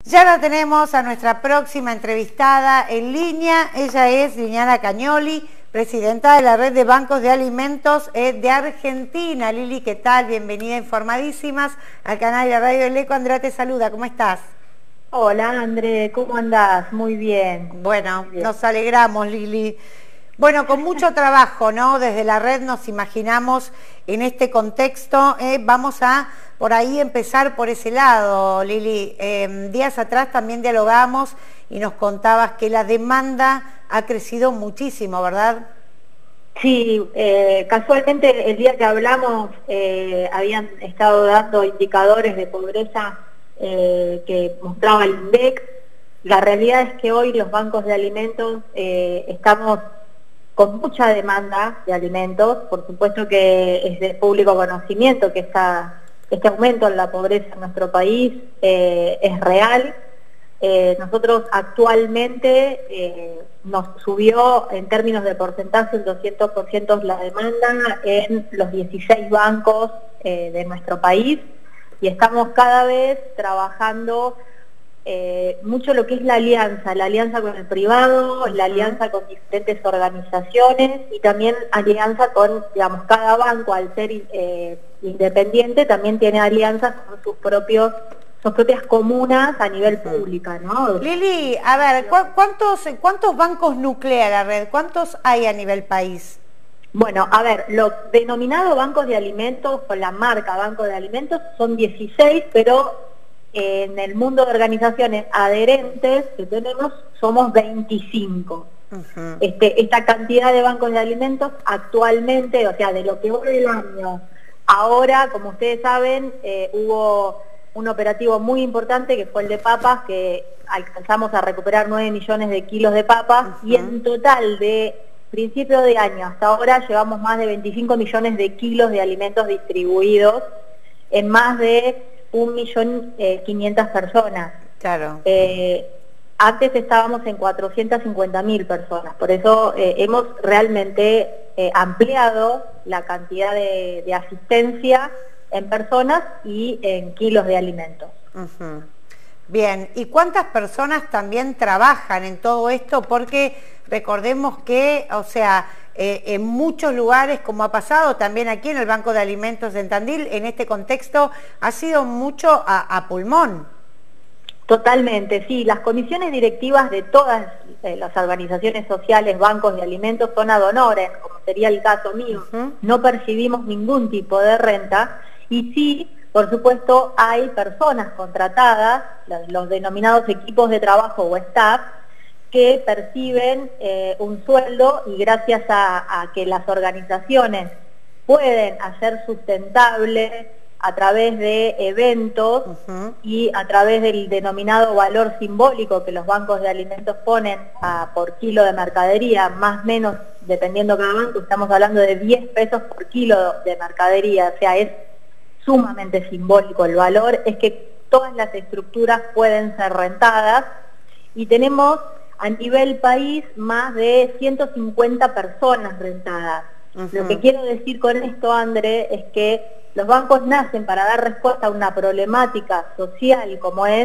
Ya la tenemos a nuestra próxima entrevistada en línea. Ella es Liliana Cagnoli, presidenta de la Red de Bancos de Alimentos de Argentina. Lili, ¿qué tal? Bienvenida, informadísimas al canal de Radio El Eco. Andrea te saluda, ¿cómo estás? Hola, André, ¿cómo andás? Muy bien. Bueno, Muy bien. nos alegramos, Lili. Bueno, con mucho trabajo, ¿no? Desde la red nos imaginamos en este contexto. Vamos a, por ahí, empezar por ese lado, Lili. Días atrás también dialogamos y nos contabas que la demanda ha crecido muchísimo, ¿verdad? Sí, casualmente el día que hablamos habían estado dando indicadores de pobreza que mostraba el INDEC. La realidad es que hoy los bancos de alimentos estamos con mucha demanda de alimentos. Por supuesto que es de público conocimiento que este aumento en la pobreza en nuestro país es real. Nosotros actualmente nos subió en términos de porcentaje un 200% la demanda en los 16 bancos de nuestro país, y estamos cada vez trabajando mucho lo que es la alianza con el privado, la alianza con diferentes organizaciones y también alianza con, digamos, cada banco al ser independiente también tiene alianzas con sus propias comunas a nivel pública, ¿no? Lili, a ver, ¿cuántos bancos nuclea la red? ¿Cuántos hay a nivel país? Bueno, a ver, los denominados bancos de alimentos, con la marca Banco de Alimentos, son 16, pero en el mundo de organizaciones adherentes que tenemos somos 25. Esta cantidad de bancos de alimentos actualmente, o sea, de lo que va del año, ahora, como ustedes saben, hubo un operativo muy importante que fue el de papas, que alcanzamos a recuperar 9 millones de kilos de papas, y en total de principio de año hasta ahora llevamos más de 25 millones de kilos de alimentos distribuidos en más de 1.500.000 personas. Claro. Antes estábamos en 450.000 personas, por eso hemos realmente ampliado la cantidad de asistencia en personas y en kilos de alimentos. Bien, ¿y cuántas personas también trabajan en todo esto? Porque recordemos que, o sea, en muchos lugares, como ha pasado también aquí en el Banco de Alimentos de Tandil, en este contexto ha sido mucho a pulmón. Totalmente, sí. Las comisiones directivas de todas las organizaciones sociales, bancos de alimentos, son ad honorem, como sería el caso mío. No percibimos ningún tipo de renta y sí, por supuesto, hay personas contratadas, los denominados equipos de trabajo o staff, que perciben un sueldo, y gracias a que las organizaciones pueden hacer sustentable a través de eventos y a través del denominado valor simbólico que los bancos de alimentos ponen por kilo de mercadería, más o menos, dependiendo cada banco, estamos hablando de 10 pesos por kilo de mercadería, o sea, es sumamente simbólico el valor, es que todas las estructuras pueden ser rentadas, y tenemos a nivel país más de 150 personas rentadas. Lo que quiero decir con esto, André, es que los bancos nacen para dar respuesta a una problemática social como es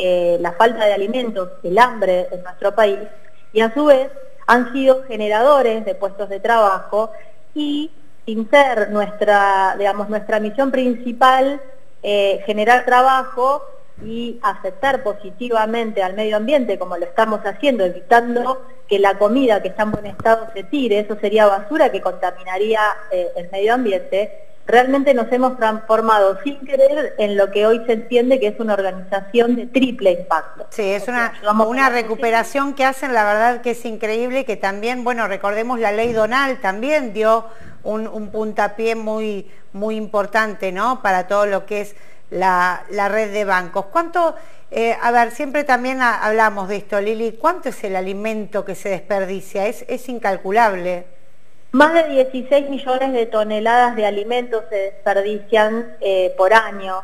la falta de alimentos, el hambre en nuestro país, y a su vez han sido generadores de puestos de trabajo, y sin ser nuestra misión principal generar trabajo y afectar positivamente al medio ambiente, como lo estamos haciendo, evitando que la comida que está en buen estado se tire, eso sería basura que contaminaría el medio ambiente. Realmente nos hemos transformado sin querer en lo que hoy se entiende que es una organización de triple impacto. Sí, es una recuperación que hacen, la verdad que es increíble, que también, bueno, recordemos la ley Donal también dio un puntapié muy importante, ¿no?, para todo lo que es la red de bancos. ¿Cuánto, a ver, siempre también hablamos de esto, Lili, cuánto es el alimento que se desperdicia? Es incalculable. Más de 16 millones de toneladas de alimentos se desperdician por año.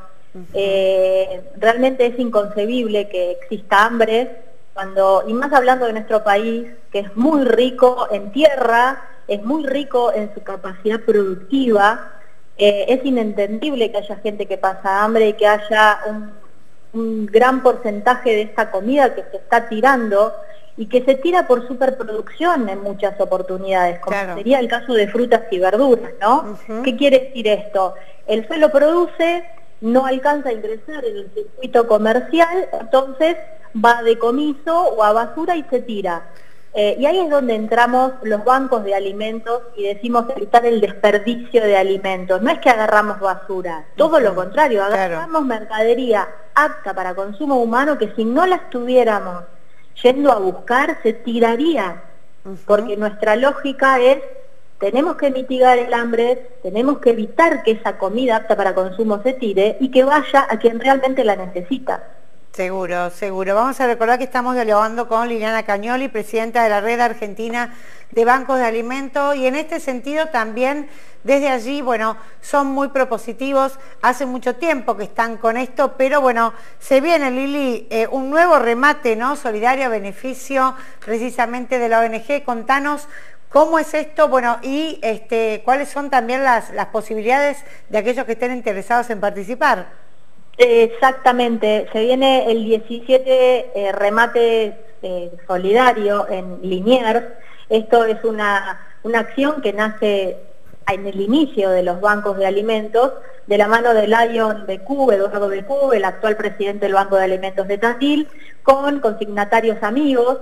Realmente es inconcebible que exista hambre, y más hablando de nuestro país, que es muy rico en tierra, es muy rico en su capacidad productiva. Es inentendible que haya gente que pasa hambre y que haya un gran porcentaje de esta comida que se está tirando y que se tira por superproducción en muchas oportunidades, como sería el caso de frutas y verduras, ¿no? ¿Qué quiere decir esto? El suelo produce, no alcanza a ingresar en el circuito comercial, entonces va a decomiso o a basura y se tira. Y ahí es donde entramos los bancos de alimentos y decimos evitar el desperdicio de alimentos. No es que agarramos basura, todo lo contrario, agarramos mercadería apta para consumo humano que si no la estuviéramos yendo a buscar, se tiraría. Porque nuestra lógica es, tenemos que mitigar el hambre, tenemos que evitar que esa comida apta para consumo se tire y que vaya a quien realmente la necesita. Seguro, seguro. Vamos a recordar que estamos dialogando con Liliana Cagnoli, presidenta de la Red Argentina de Bancos de Alimentos, y en este sentido también desde allí, bueno, son muy propositivos, hace mucho tiempo que están con esto, pero bueno, se viene, Lili, un nuevo remate, ¿no?, solidario a beneficio precisamente de la ONG. Contanos cómo es esto, bueno, y cuáles son también las posibilidades de aquellos que estén interesados en participar. Exactamente, se viene el 17 remate solidario en Liniers. Esto es una acción que nace en el inicio de los bancos de alimentos, de la mano de Lion Becú, Eduardo Becú, el actual presidente del Banco de Alimentos de Tandil, con consignatarios amigos,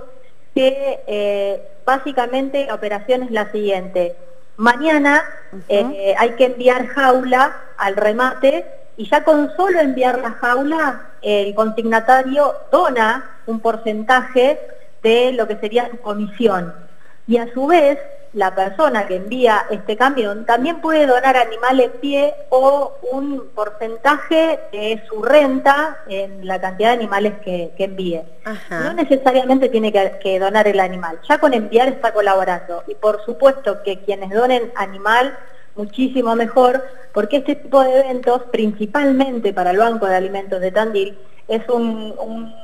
que básicamente la operación es la siguiente. Mañana hay que enviar jaula al remate, y ya con solo enviar la jaula, el consignatario dona un porcentaje de lo que sería su comisión. Y a su vez, la persona que envía este camión también puede donar animal en pie o un porcentaje de su renta en la cantidad de animales que envíe. No necesariamente tiene que donar el animal, ya con enviar está colaborando. Y por supuesto que quienes donen animal, muchísimo mejor, porque este tipo de eventos, principalmente para el Banco de Alimentos de Tandil, es uno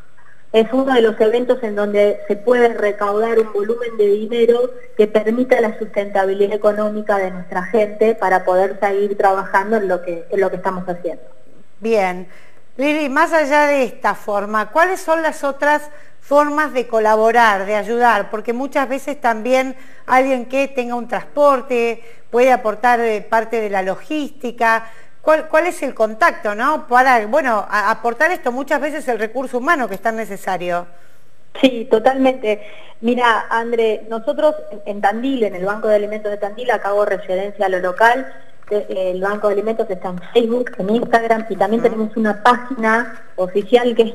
de los eventos en donde se puede recaudar un volumen de dinero que permita la sustentabilidad económica de nuestra gente para poder seguir trabajando en lo que estamos haciendo. Bien. Lili, más allá de esta forma, ¿cuáles son las otras formas de colaborar, de ayudar? Porque muchas veces también alguien que tenga un transporte puede aportar parte de la logística. ¿Cuál es el contacto, no? Para, bueno, aportar esto, muchas veces el recurso humano que es tan necesario. Sí, totalmente. Mira, André, nosotros en Tandil, en el Banco de Alimentos de Tandil, acá hago referencia a lo local. El Banco de Alimentos está en Facebook, en Instagram, y también tenemos una página oficial que es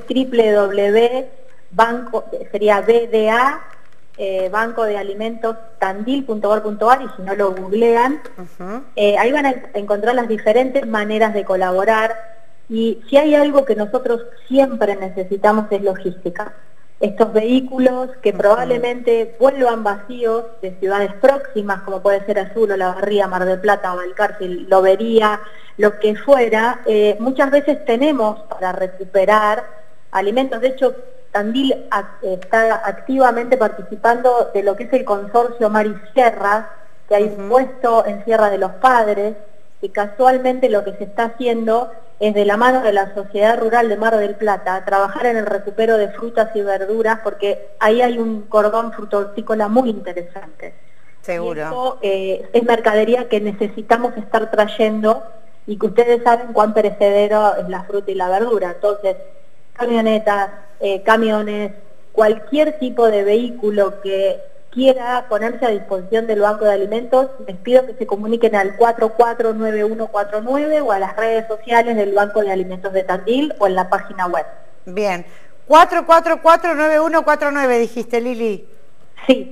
bancodealimentostandil.org.ar, y si no lo googlean, ahí van a encontrar las diferentes maneras de colaborar. Y si hay algo que nosotros siempre necesitamos es logística. Estos vehículos que probablemente vuelvan vacíos de ciudades próximas, como puede ser Azul, Olavarría, Mar del Plata, Balcarce, Lobería, lo que fuera, muchas veces tenemos para recuperar alimentos. De hecho, Tandil está activamente participando de lo que es el consorcio Mar y Sierra, que hay un puesto en Sierra de los Padres, y casualmente lo que se está haciendo es, de la mano de la Sociedad Rural de Mar del Plata, trabajar en el recupero de frutas y verduras, porque ahí hay un cordón frutícola muy interesante. Seguro. Y esto es mercadería que necesitamos estar trayendo, y que ustedes saben cuán perecedero es la fruta y la verdura. Entonces, camionetas, camiones, cualquier tipo de vehículo que quiera ponerse a disposición del Banco de Alimentos, les pido que se comuniquen al 449149 o a las redes sociales del Banco de Alimentos de Tandil o en la página web. Bien, 444-9149 dijiste, Lili. Sí,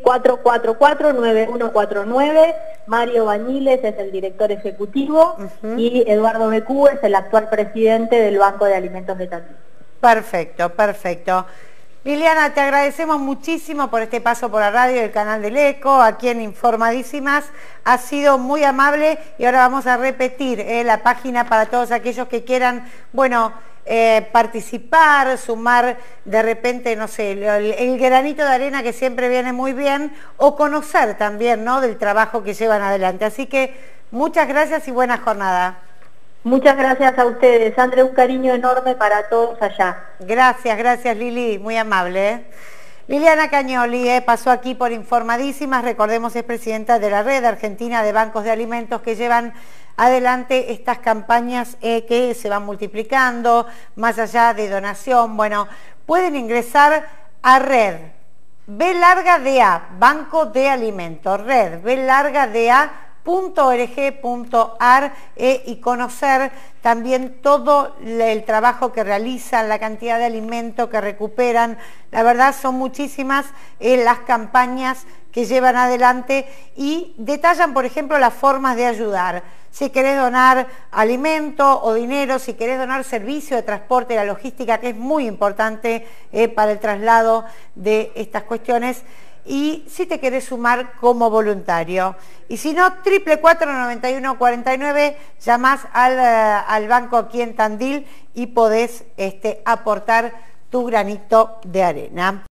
444-9149, Mario Bañiles es el director ejecutivo y Eduardo Becú es el actual presidente del Banco de Alimentos de Tandil. Perfecto, perfecto. Liliana, te agradecemos muchísimo por este paso por la radio del canal del ECO, aquí en Informadísimas. Ha sido muy amable y ahora vamos a repetir la página para todos aquellos que quieran, bueno, participar, sumar de repente, no sé, el granito de arena que siempre viene muy bien, o conocer también, ¿no?, del trabajo que llevan adelante. Así que muchas gracias y buena jornada. Muchas gracias a ustedes, Sandra, un cariño enorme para todos allá. Gracias Lili, muy amable, ¿eh? Liliana Cañoli pasó aquí por Informadísimas, recordemos es presidenta de la Red Argentina de Bancos de Alimentos que llevan adelante estas campañas que se van multiplicando, más allá de donación. Bueno, pueden ingresar a Red B larga DA, Banco de Alimentos, Red B larga DA .org.ar y conocer también todo el trabajo que realizan, la cantidad de alimento que recuperan. La verdad son muchísimas las campañas que llevan adelante y detallan, por ejemplo, las formas de ayudar. Si querés donar alimento o dinero, si querés donar servicio de transporte, la logística, que es muy importante para el traslado de estas cuestiones, y si te querés sumar como voluntario. Y si no, 444-9149, llamás al banco aquí en Tandil y podés aportar tu granito de arena.